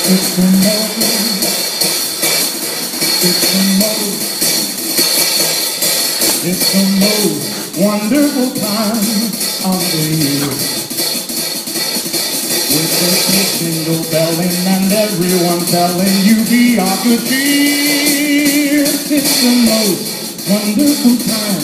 It's the most, it's the most, it's the most wonderful time of the year. With the jingle belling and everyone telling you be of good cheer. It's the most wonderful time